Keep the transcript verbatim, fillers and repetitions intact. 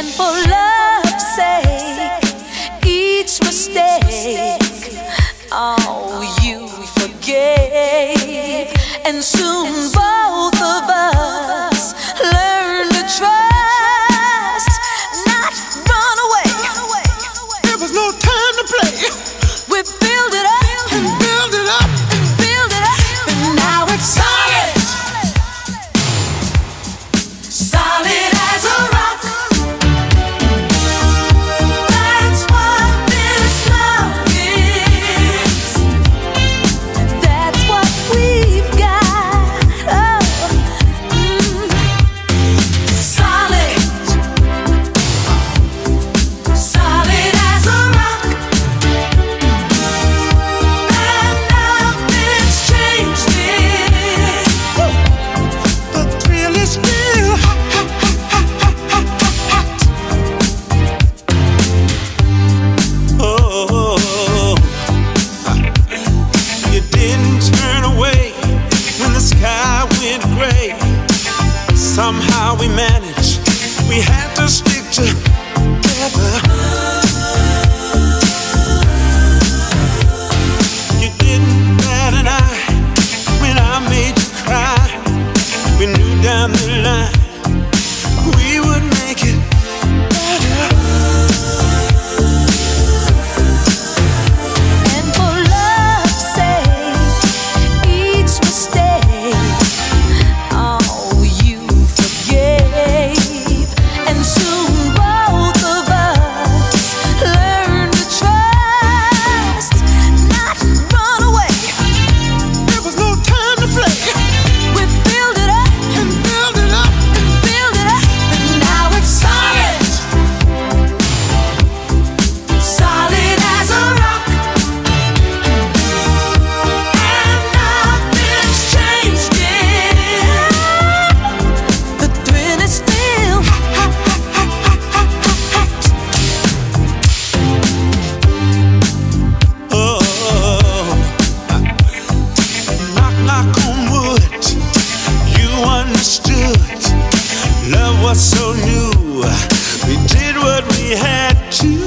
And for love's sake, each mistake, oh, you forgave. And soon both of us learn to trust, not run away. There was no time to play. We build it up and build it up and build it up, and now it's solid, solid as a rock. That's what this love is. That's what we've got. Oh, mm. Solid, solid as a rock, and nothing's changed it. The thrill is still hot, hot, hot, hot, hot, hot, hot. Oh, you didn't turn away when the sky went gray. Somehow we managed. We had to stick together. You didn't bat an eye when I made you cry. We knew down the line we would make it better. And for love's sake, each mistake, oh, you forgave. And soon both of us learn to trust, not run away. There was no time to play. We build it up And build it up. and build it up, and now it's solid, solid as a rock, and nothing's changed it. The thrill is still hot, hot, hot, hot, hot, hot, hot. Oh, knock, knock on wood. You understood. Love was so new. We did what we had to.